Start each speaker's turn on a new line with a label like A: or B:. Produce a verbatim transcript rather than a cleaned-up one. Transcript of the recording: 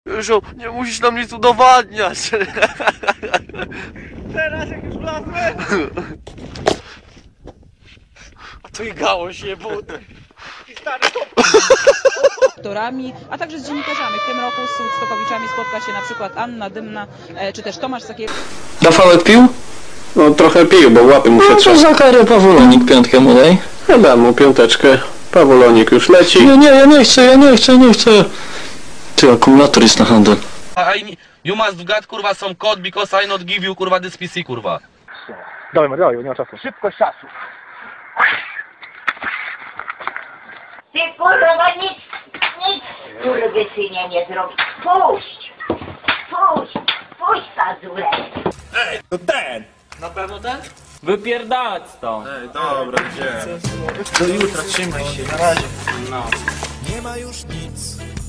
A: Wieszą, nie musisz nam nic udowadniać.
B: Teraz jak już wlazłem.
A: A to i gało się, bo...
B: I stary top.
C: Aktorami, a także z dziennikarzami. W tym roku z Woodstockowiczami spotka się na przykład Anna Dymna, e, czy też Tomasz Sakiewicz.
D: Rafałek pił?
E: No trochę pił, bo łapy mu się
D: No to
E: trzeba.
D: za karę Pawulonik piątkę mu daj.
E: Ja dam mu piąteczkę. Pawulonik już leci.
D: Nie, nie, ja nie chcę, ja nie chcę, nie chcę. Ty, akumulator jest na handel.
F: I, you must get kurwa some code because I not give you kurwa this P C kurwa.
B: Dawaj, Mario, nie ma czasu. Szybkość czasu.
G: Ty kurwa nic, nic kurwysynie nie zrobi. Puść! Puść! Puść Pazurę!
B: Ej, to ten!
A: Na pewno ten?
H: Wypierdalać stąd!
B: Ej, dobra, gdzie?
A: Do jutra, trzymaj się, na razie.
B: Nie ma już nic